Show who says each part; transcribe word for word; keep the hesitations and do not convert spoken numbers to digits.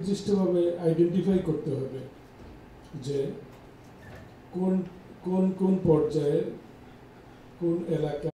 Speaker 1: সুনির্দিষ্টভাবে আইডেন্টিফাই করতে হবে যে কোন কোন কোন পর্যায়ে কোন এলাকা